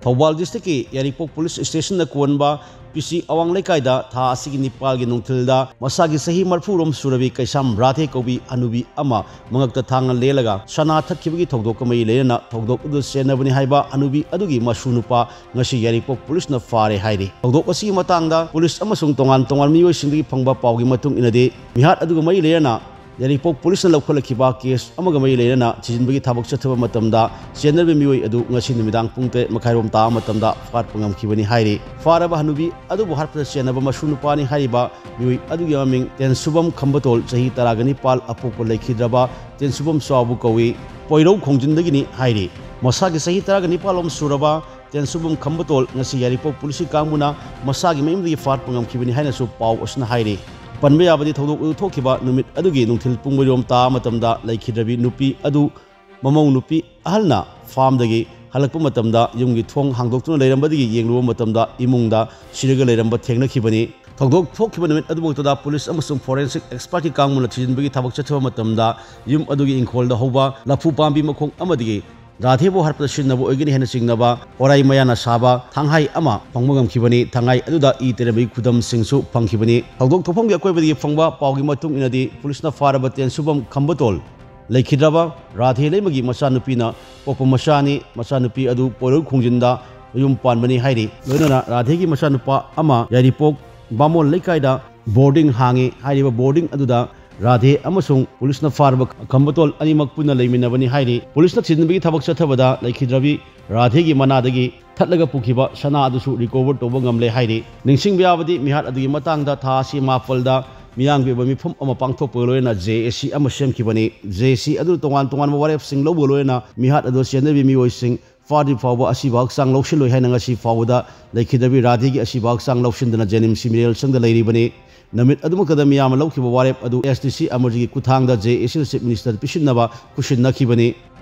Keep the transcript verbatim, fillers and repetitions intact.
Thoubal district की यारिपोक police station दा कोनबा पिसी अवांग लेकाइदा था असिगी निपाल गी नुंथिलदा मसागी सही मरफुरोम सुरबी कैसाम राधे कौबी हानुबी अमा मंगकता थांग लेलगा सना थक्खिबगी थौदोक कमई लेना थौदोक उदु सेनबनी हाइबा हानुबी अदुगी मसुनुपा ngasi यारिपोक पुलिस न फारे हाइरी थौदोक असि मतंगदा पुलिस अमसुंग तोंगान तोंगान मियोय सिंगी फंगबा पावगी मतुंग इनदे मिहात अदुग मई लेना यारिपोक पुलिस न लौखलखिबा केस अमग मई लेना चिजिनबगी थाबक चथबा मतमदा सेनरबे मियोय अदु ngasi निमिदांग पुंगते मखाइरोम ता मतमदा फाट पंगम खिबनी हाइरी फारबा हानुबी अदु भारत सेनबा मसुनुपानी हाइबा मियोय अदुगी ममिंग तेनसुबम खंबतोल सही तरागनी पाल अपोप लेखिद्रबा तेनसुबम साबु कवी पोइरौ खोंजिनदगिनी हाइरी मसागी सही तरागनी पालम सुरबा तेनसुबम खंबतोल ngasi यारिपोक पुलिस कांगमुना मसागी मेमदी फाट पंगम खिबनी हाइनसु पाव असना हाइरी पनबे याबदी थौदोक उथोखिबा नुमित अदुगी नुंथिल पुंगमरोम ता मतमदा लेखिद्रबी नुपी अदु ममौ नुपी अहलना फार्मदगी हलकपा मतमदा युमगी थोंग हांदोक्तुना लेरंबदगी येंगलुबा मतमदा इमुंगदा सिरगा लेरंबा थेंगनखिबनी थौदोक थोखिबा नुमित अदुमक्तदा पुलिस अमसुंग फोरेंसिक एक्सपर्ट की कांगमुना थिजिनबगी थाबक चथबा मतमदा युम अदुगी इंखोलदा हौबा लफु पांबी मखोंग अमदगी राधेबो हरपदा सिन्नबो ओइगिनी हेन सिंगनबा ओराई मयाना साबा थांहाई अमा फंगमगम खिबनी थांगाई अदुदा ई तेरबी खुदम सिंगसु फंगखिबनी थौदोक थोफंगी अकोइबदी फंगबा पावगी मतुंग इनदी पुलिसना फारबा तेनसुबम खंबतोल लेखिद्रबा राधे लेमगी मचानुपीना पोप मचानी मचानुपी अदु पोरौ खोंजिनदा युम पानबनी हाइरी लोइनना राधेगी मचानुपा अमा यारिपोक बामोल लेकाइदा बोर्डिंग हांगी हाइरिबा बोर्डिंग अदुदा राधे अमसुंग पुलिसना फारबा खंबतोल अनिमक पुना लेमिनबनी हाइरी पुलिसना चिनबगी थबक चथबदा लेखिद्रबी राधेगी मनादगी thatlaga पुखिबा सना अदुसु रिकवर तोबा ngamle हाइरी निंसिंग ब्याबदी मिहात अदुगी मतंगदा था सि मापलदा मियांग बेबा मिफुम अमा पांगथोक लोयना जेएसी अमा सेमखिबनी जेएसी अदु तोंगान तोंगान वारेप सिंग लौबो लोयना मिहात अदु सेनबी मियोय सिंग फादी फावबा असिबा हक्सांग लौसिलोय हाइना ngasi फावदा लेखिद्रबी राधेगी असिबा हक्सांग लौसिनदना जेनिम सिमिरेल संगदा लेरिबनी नमित अदुमकदा मियाम लौखिबा वारेप अदु एसडीसी अमरजी कुथांगदा जेएसी चीफ मिनिस्टर पिसिनबा कुशिननखिबनी